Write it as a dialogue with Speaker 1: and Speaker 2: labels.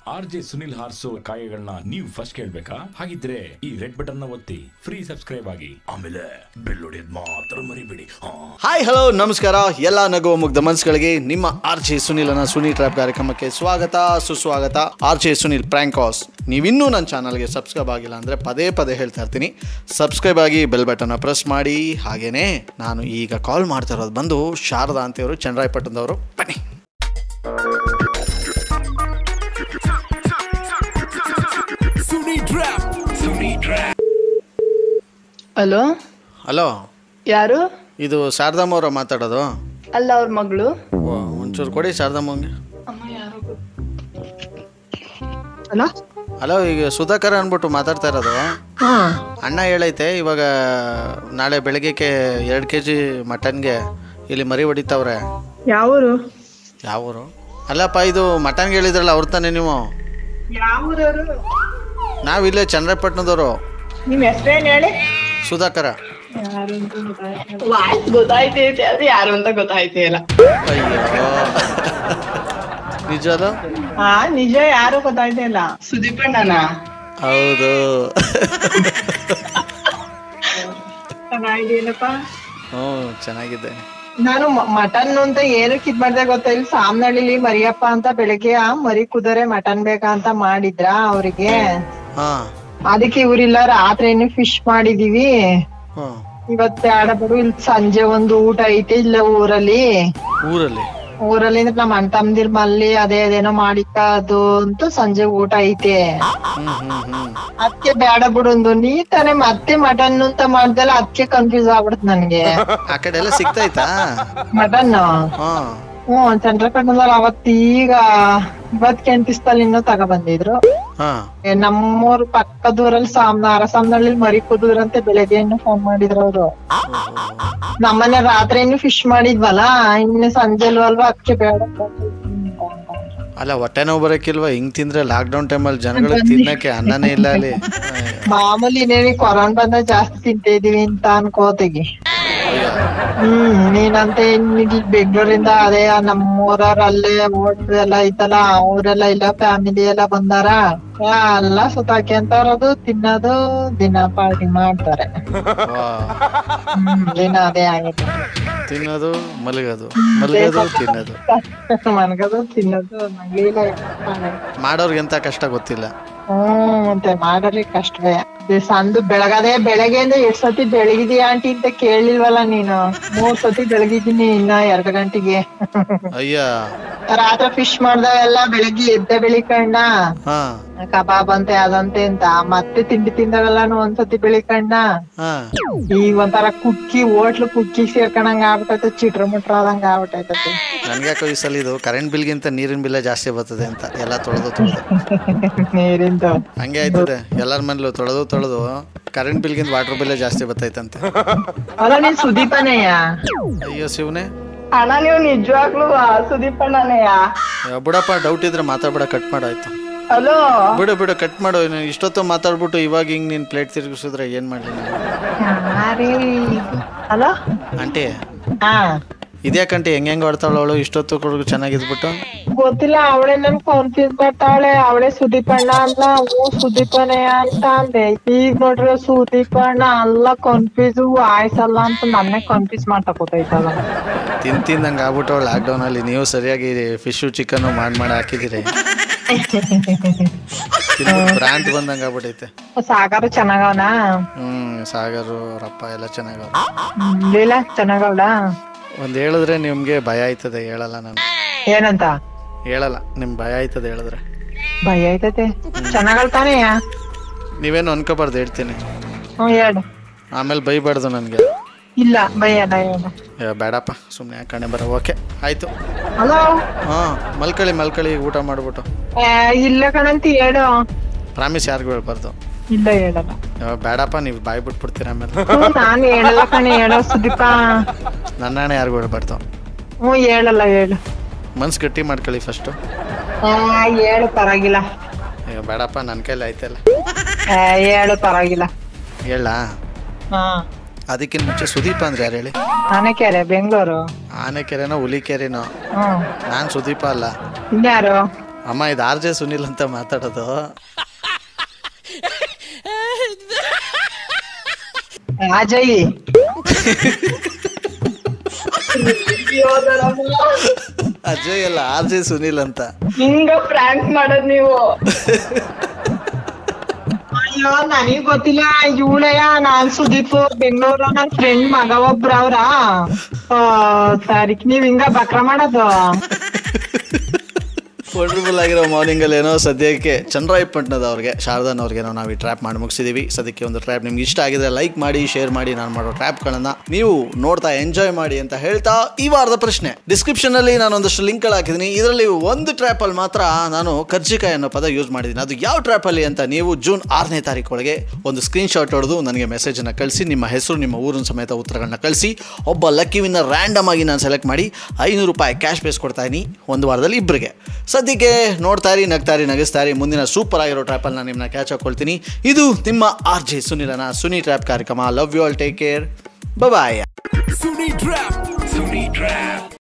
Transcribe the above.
Speaker 1: RJ Sunil ಹಾರ್ಸೋ ಕಾಯಗಳನ್ನ ನೀವು first ಕೇಳ್ಬೇಕಾ? ಹಾಗಿದ್ರೆ ಈ ರೆಡ್ ಬಟನ್ ನ ಒತ್ತಿ ಫ್ರೀ ಸಬ್ಸ್ಕ್ರೈಬ್ ಆಗಿ, ಆಮೇಲೆ ಬೆಲ್ ಹೊಡೆಯೋದ್ ಮಾತ್ರ ಮರಿಬೇಡಿ.
Speaker 2: ಹಾಯ್ ಹಲೋ ನಮಸ್ಕಾರ ಎಲ್ಲ ನಗುವ ಮುಗ್ಧ ಮನಸ್ಸುಗಳಿಗೆ ನಿಮ್ಮ ಆರ್ಜೆ ಸುನಿಲನ ಸುನಿ ಟ್ರ್ಯಾಪ್ ಕಾರ್ಯಕ್ರಮಕ್ಕೆ ಸ್ವಾಗತ ಸುಸ್ವಾಗತ. RJ Sunil prank calls. ನೀವಿನ್ನೂ ನನ್ನ ಚಾನಲ್ಗೆ ಸಬ್ಸ್ಕ್ರೈಬ್ ಆಗಿಲ್ಲ ಅಂದರೆ ಪದೇ ಪದೇ ಹೇಳ್ತಾ ಇರ್ತೀನಿ, ಸಬ್ಸ್ಕ್ರೈಬ್ ಆಗಿ ಬೆಲ್ ಬಟನ್ನ ಪ್ರೆಸ್ ಮಾಡಿ. ಹಾಗೇನೆ ನಾನು ಈಗ ಕಾಲ್ ಮಾಡ್ತಾ ಇರೋದು ಬಂದು ಶಾರದಾ ಅಂತೇವರು, ಚನ್ನರಾಯಪಟ್ಟಣದವರು. ಬನ್ನಿ.
Speaker 3: ಹಲೋ
Speaker 2: ಹಲೋ,
Speaker 3: ಯಾರು?
Speaker 2: ಇದು ಶಾರದಮ್ಮ ಅವರ ಮಾತಾಡೋದು?
Speaker 3: ಅಲ್ಲ, ಅವ್ರ ಮಗಳು.
Speaker 2: ಒಂಚೂರು ಕೊಡಿ ಶಾರದಮ್ಮಂಗೆ.
Speaker 3: ಹಲೋ
Speaker 2: ಹಲೋ, ಈಗ ಸುಧಾಕರ್ ಅಂದ್ಬಿಟ್ಟು ಮಾತಾಡ್ತಾ ಇರೋದು. ಅಣ್ಣ ಹೇಳೈತೆ ಇವಾಗ ನಾಳೆ ಬೆಳಗ್ಗೆ 2 kg ಮಟನ್ಗೆ ಇಲ್ಲಿ ಮರಿ ಹೊಡಿತಾವ್ರೆ.
Speaker 3: ಯಾವೂರು?
Speaker 2: ಯಾವೂರು? ಅಲ್ಲಪ್ಪ, ಇದು ಮಟನ್ಗೆ ಹೇಳಿದ್ರಲ್ಲ ಅವ್ರ ತಾನೆ ನೀವು?
Speaker 3: ಯಾವೂರವರು?
Speaker 2: ನಾವಿಲ್ಲೇ ಚನ್ನರಾಯಪಟ್ಟಣದವರು.
Speaker 3: ನಿಮ್ಮ ಹೆಸರೇನು ಹೇಳಿ?
Speaker 2: ಸುಧಾಕರ.
Speaker 3: ಗೊತ್ತಾಯ್ತೈತೆ ಅದು ಯಾರು ಅಂತ ಗೊತ್ತಾಯ್ತೇ ಇಲ್ಲ.
Speaker 2: ಅಯ್ಯೋ, ನಿಜ?
Speaker 3: ಹಾ ನಿಜ, ಯಾರು ಗೊತ್ತಾಯ್ತೇ ಇಲ್ಲ. ಸುದೀಪ್ ಅಣ್ಣನ?
Speaker 2: ಹೌದು.
Speaker 3: ಚೆನ್ನಾಗಿದ್ದೀನಪ್ಪ.
Speaker 2: ಹ್ಞೂ, ಚೆನ್ನಾಗಿದೆ.
Speaker 3: ನಾನು ಮಟನ್ ಅಂತ ಏನಕ್ಕೆ ಇದ್ ಮಾಡ್ದೆ ಗೊತ್ತಾ? ಇಲ್ಲಿ ಸಾಮ್ನಳ್ಳಿಲಿ ಮರಿಯಪ್ಪ ಅಂತ ಬೆಳಿಗ್ಗೆ ಮರಿ ಕುದರೆ ಮಟನ್ ಬೇಕಾ ಅಂತ ಮಾಡಿದ್ರ ಅವ್ರಿಗೆ.
Speaker 2: ಹಾ,
Speaker 3: ಅದಕ್ಕೆ ಇವ್ರಿಲ್ಲ, ರಾತ್ರಿ ಫಿಶ್ ಮಾಡಿದೀವಿ.
Speaker 2: ಹ್ಮ್.
Speaker 3: ಇವತ್ತು ಆಡಬರು ಇಲ್ಲಿ ಸಂಜೆ ಒಂದು ಊಟ ಐತೆ ಇಲ್ಲ ಊರಲ್ಲಿ. ಊರಲ್ಲಿ ಅಂದ್ರೆ ನಮ್ಮ ಅಣ್ಣ ತಮ್ಮದಿರ್ ಮಲ್ಲಿ ಅದೇನೋ ಮಾಡಿಕ ಅದು ಅಂತ ಸಂಜೆ ಊಟ ಐತೆ. ಅದಕ್ಕೆ ಬೇಡ ಬಿಡೊಂದು, ನೀ ತಾನೇ ಮತ್ತೆ ಮಟನ್ ಅಂತ ಮಾಡ್ದಲ್ಲ, ಅದಕ್ಕೆ ಕನ್ಫ್ಯೂಸ್ ಆಗ್ಬಿಡುತ್ತೆ ನನ್ಗೆ.
Speaker 2: ಆ ಕಡೆ ಎಲ್ಲ ಸಿಗ್ತೈತಾ
Speaker 3: ಮಟನ್? ಚಂದ್ರಕಂಡದಲ್ಲಿ ಅವತ್ತೀಗ ಇವತ್ ಕೆಂಟಿಸ್ತಲ್ಲಿ ಇನ್ನೂ ತಗೊಬಂದಿದ್ರು. ನಮ್ಮೂರ್ ಪಕ್ಕದೂರಲ್ಲಿ ಅರಸಾಮ್ನಳ್ಳಿ ಮರಿ ಕುದುದ್ರಂತೆ. ಬೆಳಗ್ಗೆ ಫೋನ್ ಮಾಡಿದ್ರು ಅವ್ರು. ನಮ್ಮನೆ ರಾತ್ರಿ ಫಿಶ್ ಮಾಡಿದ್ವಲ್ಲ, ಇನ್ನು ಸಂಜೆಲ್ವ ಅಲ್ವಾ, ಅದಕ್ಕೆ ಬೇಡ.
Speaker 2: ಅಲ್ಲ, ಹೊಟ್ಟೆ ನೋವು ಬರಕಿಲ್ವಾ? ಹಿಂಗ್ ತಿಂದ್ರೆ ಲಾಕ್ಡೌನ್ ಟೈಮಲ್ಲಿ ಜನಗಳಿಗೆ ತಿನ್ನಕ್ಕೆ ಅನ್ನನೇ ಇಲ್ಲ ಅಲ್ಲಿ.
Speaker 3: ಮಾಮೂಲಿ ಕೊರೋನಾ ಬಂದ ಜಾಸ್ತಿ ತಿಂತಾ ಇದೀವಿ ಅಂತ ಅನ್ಕೋತೀವಿ. ನೀನಂತೆ ಬೆಂಗಳೂರಿಂದ ಅದೇ ನಮ್ಮೂರವ್ರ ಅಲ್ಲೇ ಹೋಟ್ಲ್ ಎಲ್ಲ ಐತಲ್ಲ, ಅವರೆಲ್ಲ ಇಲ್ಲ ಫ್ಯಾಮಿಲಿ ಎಲ್ಲ ಬಂದಾರ. ಎಲ್ಲ ಸುತ್ತಾಕ್ಯಂತವ್ರದು ತಿನ್ನೋದು, ದಿನ ಪಾರ್ಟಿ ಮಾಡ್ತಾರೆ. ದಿನ ಅದೇ ಆಗಿದೆ,
Speaker 2: ತಿನ್ನೋದು ಮಲಗೋದು ತಿನ್ನೋದು
Speaker 3: ಮನ್ಗದು ತಿನ್ನೋದು.
Speaker 2: ಮಾಡೋರ್ಗೆಂತ ಕಷ್ಟ ಗೊತ್ತಿಲ್ಲ.
Speaker 3: ಮತ್ತೆ ಮಾಡೋರಿ ಕಷ್ಟವೇ. ಸಂದು ಬೆಳಗದೆ ಬೆಳಗ್ಗೆಯಿಂದ 8 ಸತಿ ಬೆಳಗಿದೀಯ ಆಂಟಿ ಅಂತ ಕೇಳಿಲ್ವಲ್ಲ ನೀನು? 3 ಸತಿ ಬೆಳಗಿದ್ದೀನಿ ಇನ್ನ 2 ಗಂಟೆಗೆ.
Speaker 2: ಅಯ್ಯ,
Speaker 3: ರಾತ್ರಿ ಫಿಶ್ ಮಾಡ್ದಾಗೆಲ್ಲ ಬೆಳಗ್ಗೆ ಎದ್ದ ಬೆಳಿಕಂಡ ಕಬಾಬ್ ಅಂತೆ ಅದಂತೆ ಅಂತ, ಮತ್ತೆ ತಿಂಡಿ ತಿಂದಾಗೆಲ್ಲಾನು ಒಂದ್ಸತಿ ಬೆಳಿಕಂಡ. ಈಗ ಒಂಥರ ಕುಕ್ಕಿ ಹೋಟ್ಲು ಕುಕ್ಕಿ ಸೇರ್ಕೊಂಡಂಗ ಆಗ್ಬಿಟ್ಟೈತೆ, ಚಿಟ್ರ ಮುಟ್ರ ಆದಂಗ ಆಗ್ಬಿಟ್ಟೈತೆ.
Speaker 2: ನನ್ಗ್ಯಾಕೋ ಈ ಸಲ ಇದು ಕರೆಂಟ್ ಬಿಲ್ಗಿಂತ ನೀರಿನ ಬಿಲ್ಲ ಜಾಸ್ತಿ ಬರ್ತದೆ ಅಂತ ಎಲ್ಲ ತೊಳೆದು
Speaker 3: ನೀರಿಂದ
Speaker 2: ಹಂಗೆ ಆಯ್ತದೆ. ಎಲ್ಲಾರ ಮನೇಲೂ ತೊಳೆದು ಕರೆಂಟ್ ಬಿಲ್ಗಿಂತ ವಾಟರ್ ಬಿಲ್ ಜಾಸ್ತಿ ಬರ್ತೈತಂತೆ.
Speaker 3: ಅಲ್ಲ, ನೀನ್ ಸುದೀಪನೇಯ?
Speaker 2: ಅಯ್ಯೋ ಶಿವನೇ
Speaker 3: ಅಣ್ಣ, ನೀವು ನಿಜವಾಗ್ಲೂ ಸುದೀಪಣ್ಣನೆಯ?
Speaker 2: ಬಿಡಪ್ಪ, ಡೌಟ್ ಇದ್ರೆ ಮಾತಾಡ್ಬೇಡ, ಕಟ್ ಮಾಡಾಯ್ತು.
Speaker 3: ಹಲೋ,
Speaker 2: ಬಿಡು ಕಟ್ ಮಾಡು. ಇಷ್ಟೊತ್ತು ಮಾತಾಡ್ಬಿಟ್ಟು ಇವಾಗ ಹಿಂಗ್ ನೀನ್ ಪ್ಲೇಟ್ ತಿರುಗಿಸಿದ್ರೆ ಏನ್ ಮಾಡ್ಲಿ
Speaker 3: ಹಲೋ
Speaker 2: ಆಂಟಿ? ಇದ್ಯಾಕಂಟಿ ಹೆಂಗ್ ಆಡ್ತಾವಳು ಇಷ್ಟೊತ್ತು ಕೊಡಗು ಚೆನ್ನಾಗಿದ್ಬಿಟ್ಟು?
Speaker 3: ಗೊತ್ತಿಲ್ಲ, ಅವಳೇ ನನ್ ಕನ್ಫ್ಯೂಸ್ ಮಾಡ್ತಾವಳೆ. ಅವಳೇ ಸುದೀಪಣ್ಣ ಅಲ್ಲ, ಸುದೀಪನೇ ಅಂತ ಅಂದೆ. ಈಗ ನೋಡ್ರಿ ಸುದೀಪಣ್ಣ ಅಲ್ಲ, ಕನ್ಫ್ಯೂಸ್ ಆಯ್ಸಲ್ಲ ಅಂತ ನನ್ನೇ ಕನ್ಫ್ಯೂಸ್ ಮಾಡ್ತಾ ಕೂತೈತಲ್ಲ.
Speaker 2: ತಿಂದಂಗ ಆಗ್ಬಿಟ್ಟವಳು ಲಾಕ್ಡೌನ್ ಅಲ್ಲಿ. ನೀವು ಸರಿಯಾಗಿ ಫಿಶು ಚಿಕನ್ ಮಾಡಿ ಹಾಕಿದಿರಿ. ಭ್ರಾಂತ್ ಬಂದಂಗ ಆಗ್ಬಿಟ್ಟೈತೆ.
Speaker 3: ಸಾಗರು ಚೆನ್ನಾಗವನ?
Speaker 2: ಸಾಗರು ರಪ್ಪ ಎಲ್ಲ ಚೆನ್ನಾಗವ.
Speaker 3: ಲೀಲಾ ಚೆನ್ನಾಗವಳ?
Speaker 2: ಒಂದ್ ಹೇಳಿದ್ರೆ ನಿಮ್ಗೆ ಭಯ ಆಯ್ತದೆ, ಹೇಳಲ್ಲ ನಾನು.
Speaker 3: ಏನಂತ
Speaker 2: ಹೇಳಲ್ಲ, ನಿಮ್ ಭಯ ಆಯ್ತದೆ ಹೇಳಿದ್ರೆ.
Speaker 3: ಭಯ ಆಯ್ತದೆ? ಚೆನ್ನಾಗಲ್ತಾನೆ?
Speaker 2: ನೀವೇನು ಅನ್ಕೋಬಾರ್ದು, ಹೇಳ್ತೀನಿ.
Speaker 3: ಹೇಳು.
Speaker 2: ಆಮೇಲೆ ಬೈಬಾರ್ದು ನನ್ಗೆ.
Speaker 3: ಇಲ್ಲ ಭಯಲ್ಲ,
Speaker 2: ಬೇಡಪ್ಪ, ಸುಮ್ನೆ ಯಾಕಣೆ ಬರ. ಓಕೆ ಆಯ್ತು.
Speaker 3: ಹಲೋ.
Speaker 2: ಮಲ್ಕಳಿ ಊಟ ಮಾಡ್ಬಿಟ್ಟು.
Speaker 3: ಇಲ್ಲ ಕಣಂತ ಹೇಳು.
Speaker 2: ಪ್ರಾಮಿಸ್ ಯಾರಿಗೂ ಹೇಳ್ಬಾರ್ದು.
Speaker 3: ಇಲ್ಲ ಹೇಳಲ್ಲ.
Speaker 2: ಬೇಡಪ್ಪ, ನೀವು ಬಾಯ್ ಬಿಟ್ಬಿಡ್ತೀರ ಆಮೇಲೆ.
Speaker 3: ನಾನು ಹೇಳಲ್ಲ ಕಣೆ, ಹೇಳೋ ಸುದೀಪ.
Speaker 2: ನನ್ನ ಯಾರಿಗೂ ಹೇಳ್ಬಾರ್ದು.
Speaker 3: ಹೇಳಲ್ಲ, ಹೇಳು.
Speaker 2: ಮನ್ಸು ಗಟ್ಟಿ ಮಾಡ್ಕೊಳ್ಳಿ ಫಸ್ಟು.
Speaker 3: ಹೇಳು, ಪರವಾಗಿಲ್ಲ.
Speaker 2: ಬೇಡಪ್ಪ, ನನ್ನ ಕೈಲಿ ಆಯ್ತಲ್ಲ.
Speaker 3: ಹೇಳು, ಪರವಾಗಿಲ್ಲ.
Speaker 2: ಹೇಳ. ಅದಕ್ಕಿಂತ ಮುಂಚೆ ಸುದೀಪ ಅಂದ್ರೆ ಯಾರು ಹೇಳಿ?
Speaker 3: ಆನೆಕೆರೆ, ಬೆಂಗಳೂರು.
Speaker 2: ಆನೆಕೆರೆನೋ ಹುಲಿಕೆರೆನೋ? ನಾನು ಸುದೀಪ ಅಲ್ಲ.
Speaker 3: ಇನ್ಯಾರು?
Speaker 2: ಅಮ್ಮ ಇದು RJ ಸುನಿಲ್ ಅಂತ ಮಾತಾಡೋದು.
Speaker 3: ಅಜಯ್
Speaker 2: ಅಜಯ್ ಅಲ್ಲ RJ ಸುನಿಲ್ ಅಂತ.
Speaker 3: ಹಿಂಗ ಪ್ರ್ಯಾಂಕ್ ಮಾಡೋದ್ ನೀವು. ಅಯ್ಯೋ ನನಗ್ ಗೊತ್ತಿಲ್ಲ ಇವಳೆಯ ನಾನ್ ಸುದೀಪ್ ಬೆಂಗಳೂರ ನನ್ ಫ್ರೆಂಡ್ ಮಗ ಒಬ್ರ ಅವ್ರ ಸರಿಕ್ ನೀವ್ ಹಿಂಗ ಬಕ್ರ ಮಾಡೋದು.
Speaker 2: ವಂಡರ್ಫುಲ್ ಆಗಿರೋ ಮಾರ್ನಿಂಗ್ ಅಲ್ಲಿ ಏನೋ ಸದ್ಯಕ್ಕೆ ಚಂದ್ರಾಯಪಟ್ಟಣದ ಅವ್ರಿಗೆ ಶಾರದಾನ್ ಅವ್ರಿಗೇನೋ ನಾವು ಈ ಟ್ರ್ಯಾಪ್ ಮಾಡಿ ಮುಗಿಸಿದೀವಿ. ಸದ್ಯಕ್ಕೆ ಒಂದು ಟ್ರ್ಯಾಪ್ ನಿಮ್ಗೆ ಇಷ್ಟ ಆಗಿದ್ರೆ ಲೈಕ್ ಮಾಡಿ, ಶೇರ್ ಮಾಡಿ. ನಾನು ಮಾಡೋ ಟ್ರ್ಯಾಪ್ಗಳನ್ನ ನೀವು ನೋಡ್ತಾ ಎಂಜಾಯ್ ಮಾಡಿ ಅಂತ ಹೇಳ್ತಾ ಈ ವಾರದ ಪ್ರಶ್ನೆ ಡಿಸ್ಕ್ರಿಪ್ಷನ್ ಅಲ್ಲಿ ನಾನು ಒಂದಷ್ಟು ಲಿಂಕ್ಗಳು ಹಾಕಿದ್ದೀನಿ. ಇದರಲ್ಲಿ ಒಂದು ಟ್ರ್ಯಾಪ್ ಅಲ್ಲಿ ಮಾತ್ರ ನಾನು ಕರ್ಜಿಕಾಯಿ ಅನ್ನೋ ಪದ ಯೂಸ್ ಮಾಡಿದ್ದೀನಿ. ಅದು ಯಾವ ಟ್ರ್ಯಾಪ್ ಅಲ್ಲಿ ಅಂತ ನೀವು ಜೂನ್ 6ನೇ ತಾರೀಕು ಒಳಗೆ ಒಂದು ಸ್ಕ್ರೀನ್ ಶಾಟ್ ಹೊಡೆದು ನನಗೆ ಮೆಸೇಜ್ ಅನ್ನ ಕಳಿಸಿ, ನಿಮ್ಮ ಹೆಸರು, ನಿಮ್ಮ ಊರಿನ ಸಮೇತ ಉತ್ತರಗಳನ್ನ ಕಳಿಸಿ. ಒಬ್ಬ ಲಕ್ಕಿ ವಿನ್ನರ್ ರ್ಯಾಂಡಮ್ ಆಗಿ ನಾನು ಸೆಲೆಕ್ಟ್ ಮಾಡಿ ₹500 ಕ್ಯಾಶ್ ಬೇಸ್ ಕೊಡ್ತಾ ಇದೀನಿ ಒಂದು ವಾರದಲ್ಲಿ ಇಬ್ಬರಿಗೆ. ಸದ್ಯಕ್ಕೆ ನೋಡ್ತಾ ಇರಿ, ನಗ್ತಾರಿ, ನಗಿಸ್ತಾರಿ. ಮುಂದಿನ ಸೂಪರ್ ಆಗಿರೋ ಟ್ರ್ಯಾಪಲ್ಲಿ ನಾನು ನಿಮ್ಮನ್ನ ಕ್ಯಾಚ್ ಹಾಕೊಳ್ತೀನಿ. ಇದು ನಿಮ್ಮ RJ ಸುನಿಲನ ಸುನಿ ಟ್ರ್ಯಾಪ್ ಕಾರ್ಯಕ್ರಮ. Love you all, take care, bye.